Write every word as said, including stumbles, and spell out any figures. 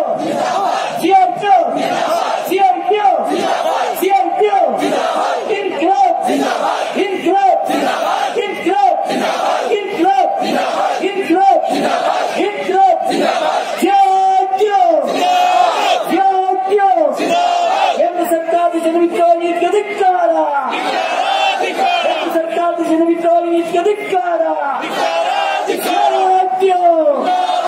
ಸಿಆರ್ಪಿಒ ಸಿಆರ್ಪಿಒ ಸಿಆರ್ಪಿಒ ಇನ್ಕ್ಲಾಬ್ ಇನ್ಕ್ಲಾಬ್ ಇನ್ಕ್ಲಾಬ್ ಇನ್ಕ್ಲಾಬ್ ಇನ್ಕ್ಲಾಬ್ ಇನ್ಕ್ಲಾಬ್ ಸಿಆರ್ಪಿಒ ಸಿಆರ್ಪಿಒ ಕೇಂದ್ರ ಸರ್ಕಾರದ ಜನವಿರೋಧಿ ನೀತಿಗೆ ಧಿಕ್ಕಾರ ಕೇಂದ್ರ ಸರ್ಕಾರದ ಜನವಿರೋಧಿ ನೀತಿಗೆ ಧಿಕ್ಕಾರ ಸಿಆರ್ಪಿಒ